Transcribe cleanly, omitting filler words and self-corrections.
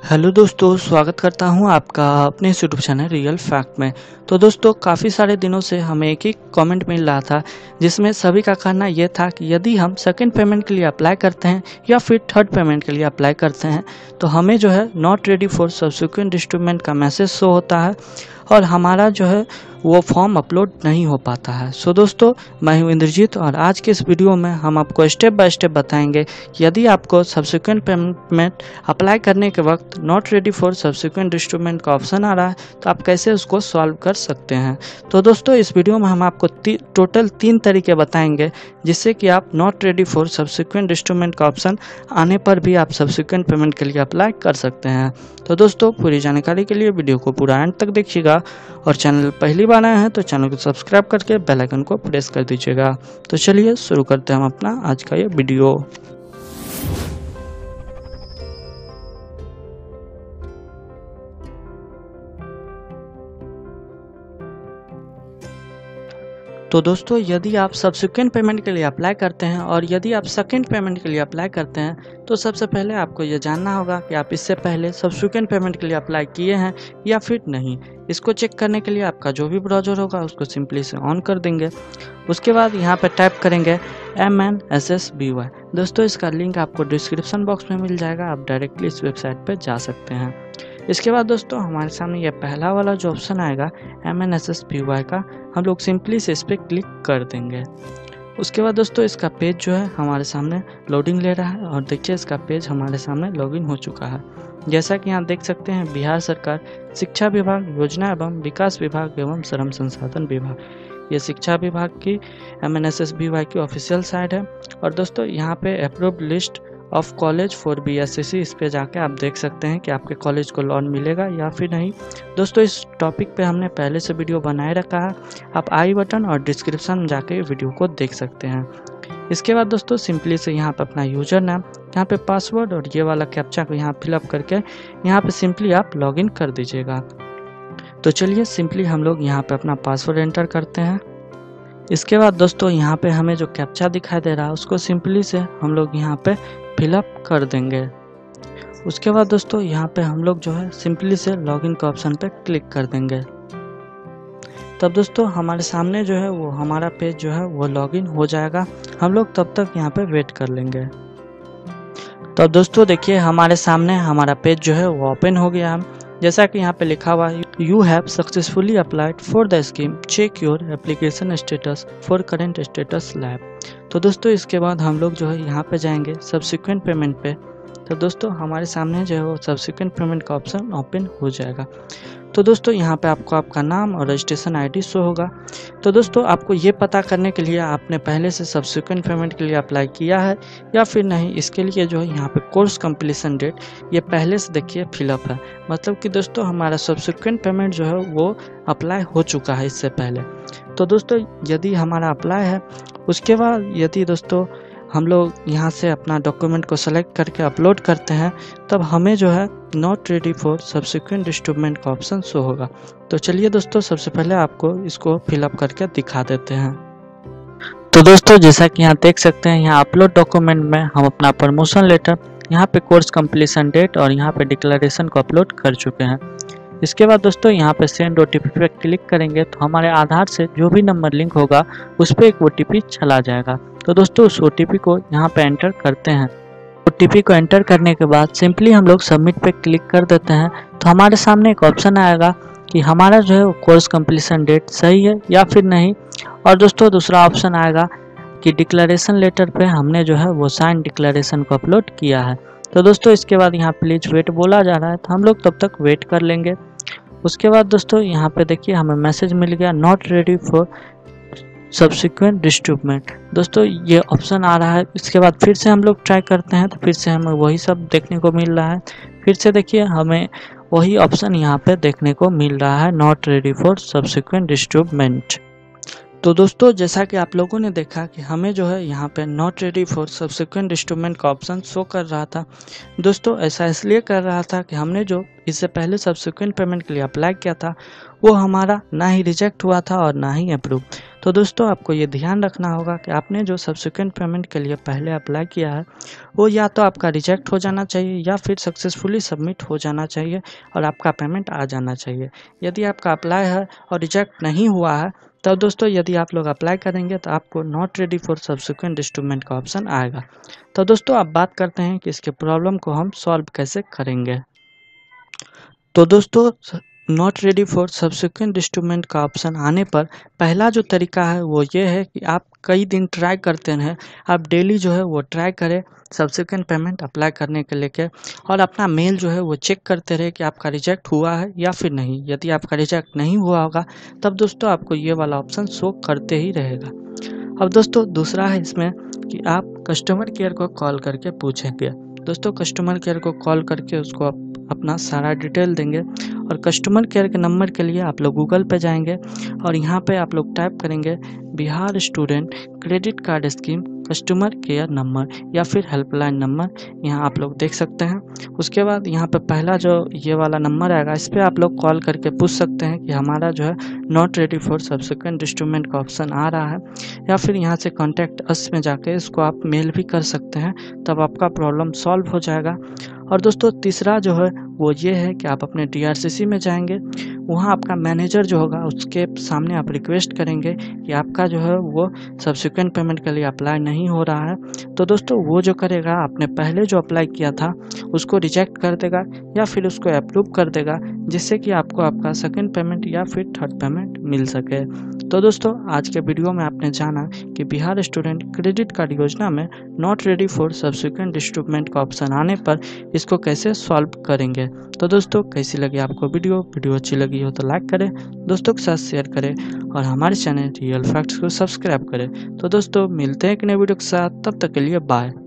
Hello दोस्तों, स्वागत करता हूं आपका अपने इस यूट्यूब चैनल रियल फैक्ट में। तो दोस्तों, काफ़ी सारे दिनों से हमें एक ही कमेंट मिल रहा था जिसमें सभी का कहना यह था कि यदि हम सेकंड पेमेंट के लिए अप्लाई करते हैं या फिर थर्ड पेमेंट के लिए अप्लाई करते हैं तो हमें जो है not ready for subsequent distributement का मैसेज शो होता है और हमारा जो है वो फॉर्म अपलोड नहीं हो पाता है। सो दोस्तों, मैं हूं इंद्रजीत और आज के इस वीडियो में हम आपको स्टेप बाय स्टेप बताएंगे कि यदि आपको सब्सिक्वेंट पेमेंट अप्लाई करने के वक्त not ready for subsequent distributement का ऑप्शन आ रहा है तो आप कैसे उसको सॉल्व कर सकते हैं। तो दोस्तों, इस वीडियो में हम आपको टोटल 3 तरीके बताएंगे जिससे कि आप not ready for subsequent distributement का ऑप्शन आने पर भी आप सब्सिक्वेंट पेमेंट के लिए अप्लाई कर सकते हैं। तो दोस्तों, पूरी जानकारी के लिए वीडियो को पूरा एंड तक देखिएगा और चैनल पहली बार आए हैं तो चैनल को सब्सक्राइब करके बेल आइकन को प्रेस कर दीजिएगा। तो चलिए शुरू करते हैं हम अपना आज का ये वीडियो। तो दोस्तों, यदि आप सब्सिक्वेंट पेमेंट के लिए अप्लाई करते हैं और यदि आप सेकंड पेमेंट के लिए अप्लाई करते हैं तो सबसे पहले आपको ये जानना होगा कि आप इससे पहले सब्सिक्वेंट पेमेंट के लिए अप्लाई किए हैं या फिर नहीं। इसको चेक करने के लिए आपका जो भी ब्राउज़र होगा उसको सिंपली से ऑन कर देंगे। उसके बाद यहाँ पर टाइप करेंगे MNSSBY। दोस्तों, इसका लिंक आपको डिस्क्रिप्शन बॉक्स में मिल जाएगा, आप डायरेक्टली इस वेबसाइट पर जा सकते हैं। इसके बाद दोस्तों, हमारे सामने ये पहला वाला जो ऑप्शन आएगा MNSSBY का, हम लोग सिंपली से इस पर क्लिक कर देंगे। उसके बाद दोस्तों, इसका पेज जो है हमारे सामने लोडिंग ले रहा है और देखिए इसका पेज हमारे सामने लॉगिन हो चुका है। जैसा कि यहाँ देख सकते हैं, बिहार सरकार शिक्षा विभाग, योजना एवं विकास विभाग एवं श्रम संसाधन विभाग, ये शिक्षा विभाग की MNSSBY की ऑफिशियल साइट है। और दोस्तों, यहाँ पे approved list of college for BSCC, इस पे जाके आप देख सकते हैं कि आपके कॉलेज को लोन मिलेगा या फिर नहीं। दोस्तों, इस टॉपिक पे हमने पहले से वीडियो बनाए रखा है, आप आई बटन और डिस्क्रिप्शन में जाके वीडियो को देख सकते हैं। इसके बाद दोस्तों, सिंपली से यहाँ पे अपना यूजर नाम, यहाँ पे पासवर्ड और ये वाला कैप्चा को यहाँ फिलअप करके यहाँ पे सिंपली आप लॉगिन कर दीजिएगा। तो चलिए सिंपली हम लोग यहाँ पे अपना पासवर्ड एंटर करते हैं। इसके बाद दोस्तों, यहाँ पे हमें जो कैप्चा दिखाई दे रहा है उसको सिंपली से हम लोग यहाँ पे फिलअप कर देंगे। उसके बाद दोस्तों, यहाँ पे हम लोग जो है सिंपली से लॉगिन के ऑप्शन पे क्लिक कर देंगे। तब दोस्तों, हमारे सामने जो है वो हमारा पेज जो है वो लॉगिन हो जाएगा। हम लोग तब तक यहाँ पे वेट कर लेंगे। तब दोस्तों देखिए, हमारे सामने हमारा पेज जो है वो ओपन हो गया है। जैसा कि यहाँ पे लिखा हुआ है, you have successfully applied for the scheme, check your application status for current status lab. तो दोस्तों, इसके बाद हम लोग जो है यहाँ पे जाएंगे सब्सिक्वेंट पेमेंट पे। तो दोस्तों, हमारे सामने जो है वो सब्सिक्वेंट पेमेंट का ऑप्शन ओपन हो जाएगा। तो दोस्तों, यहाँ पे आपको आपका नाम और रजिस्ट्रेशन ID शो होगा। तो दोस्तों, आपको ये पता करने के लिए आपने पहले से सब्सिक्वेंट पेमेंट के लिए अप्लाई किया है या फिर नहीं, इसके लिए जो है यहाँ पे कोर्स कंप्लीशन डेट ये पहले से देखिए फिलअप है। मतलब कि दोस्तों, हमारा सब्सिक्वेंट पेमेंट जो है वो अप्लाई हो चुका है इससे पहले। तो दोस्तों, यदि हमारा अप्लाई है, उसके बाद यदि दोस्तों हम लोग यहाँ से अपना डॉक्यूमेंट को सेलेक्ट करके अपलोड करते हैं तब हमें जो है not ready for subsequent distributement का ऑप्शन शो होगा। तो चलिए दोस्तों, सबसे पहले आपको इसको फिलअप करके दिखा देते हैं। तो दोस्तों, जैसा कि यहाँ देख सकते हैं, यहाँ अपलोड डॉक्यूमेंट में हम अपना प्रमोशन लेटर, यहाँ पे कोर्स कंप्लीशन डेट और यहाँ पे डिक्लेरेशन को अपलोड कर चुके हैं। इसके बाद दोस्तों, यहाँ पे सेंड OTP पे क्लिक करेंगे तो हमारे आधार से जो भी नंबर लिंक होगा उस पर एक OTP चला जाएगा। तो दोस्तों, उस OTP को यहाँ पे एंटर करते हैं। OTP को एंटर करने के बाद सिंपली हम लोग सबमिट पे क्लिक कर देते हैं। तो हमारे सामने एक ऑप्शन आएगा कि हमारा जो है वो कोर्स कंप्लीशन डेट सही है या फिर नहीं। और दोस्तों, दूसरा ऑप्शन आएगा कि डिक्लेरेशन लेटर पे हमने जो है वो साइन डिक्लेरेशन को अपलोड किया है। तो दोस्तों, इसके बाद यहाँ प्लीज वेट बोला जा रहा है तो हम लोग तब तक वेट कर लेंगे। उसके बाद दोस्तों, यहाँ पे देखिए हमें मैसेज मिल गया not ready for subsequent distributement. दोस्तों, ये ऑप्शन आ रहा है। इसके बाद फिर से हम लोग ट्राई करते हैं तो फिर से हमें वही सब देखने को मिल रहा है। फिर से देखिए हमें वही ऑप्शन यहाँ पे देखने को मिल रहा है, not ready for subsequent distributement. तो दोस्तों, जैसा कि आप लोगों ने देखा कि हमें जो है यहाँ पे not ready for subsequent distributement का ऑप्शन शो कर रहा था। दोस्तों, ऐसा इसलिए कर रहा था कि हमने जो इससे पहले सब्सिक्वेंट पेमेंट के लिए अप्लाई किया था वो हमारा ना ही रिजेक्ट हुआ था और ना ही अप्रूव। तो दोस्तों आपको ये ध्यान रखना होगा कि आपने जो सब्सिक्वेंट पेमेंट के लिए पहले अप्लाई किया है वो या तो आपका रिजेक्ट हो जाना चाहिए या फिर सक्सेसफुली सबमिट हो जाना चाहिए और आपका पेमेंट आ जाना चाहिए। यदि आपका अप्लाई है और रिजेक्ट नहीं हुआ है तो दोस्तों यदि आप लोग अप्लाई करेंगे तो आपको not ready for subsequent instalment का ऑप्शन आएगा। तो दोस्तों अब बात करते हैं कि इसके प्रॉब्लम को हम सॉल्व कैसे करेंगे। तो दोस्तों not ready for subsequent instalment का ऑप्शन आने पर पहला जो तरीका है वो ये है कि आप कई दिन ट्राई करते हैं, आप डेली जो है वो ट्राई करें सब्सिक्वेंट पेमेंट अप्लाई करने के लेके और अपना मेल जो है वो चेक करते रहे कि आपका रिजेक्ट हुआ है या फिर नहीं। यदि आपका रिजेक्ट नहीं हुआ होगा तब दोस्तों आपको ये वाला ऑप्शन शो करते ही रहेगा। अब दोस्तों दूसरा है इसमें कि आप कस्टमर केयर को कॉल करके पूछेंगे। दोस्तों कस्टमर केयर को कॉल करके उसको अपना सारा डिटेल देंगे और कस्टमर केयर के नंबर के लिए आप लोग गूगल पे जाएंगे और यहाँ पे आप लोग टाइप करेंगे Bihar student credit card scheme customer care number या फिर हेल्पलाइन नंबर, यहाँ आप लोग देख सकते हैं। उसके बाद यहाँ पे पहला जो ये वाला नंबर आएगा इस पर आप लोग कॉल करके पूछ सकते हैं कि हमारा जो है not ready for subsequent instalment का ऑप्शन आ रहा है, या फिर यहाँ से कॉन्टैक्ट अस में जाके इसको आप मेल भी कर सकते हैं, तब आपका प्रॉब्लम सॉल्व हो जाएगा। और दोस्तों तीसरा जो है वो ये है कि आप अपने DRCC में जाएंगे, वहाँ आपका मैनेजर जो होगा उसके सामने आप रिक्वेस्ट करेंगे कि आपका जो है वो सब्सिक्वेंट पेमेंट के लिए अप्लाई नहीं हो रहा है। तो दोस्तों वो जो करेगा आपने पहले जो अप्लाई किया था उसको रिजेक्ट कर देगा या फिर उसको अप्रूव कर देगा, जिससे कि आपको आपका सेकंड पेमेंट या फिर थर्ड पेमेंट मिल सके। तो दोस्तों आज के वीडियो में आपने जाना कि बिहार स्टूडेंट क्रेडिट कार्ड योजना में not ready for subsequent instalment का ऑप्शन आने पर इसको कैसे सॉल्व करेंगे। तो दोस्तों कैसी लगी आपको वीडियो अच्छी लगी हो तो लाइक करें, दोस्तों के साथ शेयर करें और हमारे चैनल रियल फैक्ट्स को सब्सक्राइब करें। तो दोस्तों मिलते हैं एक नए वीडियो के साथ, तब तक के लिए बाय।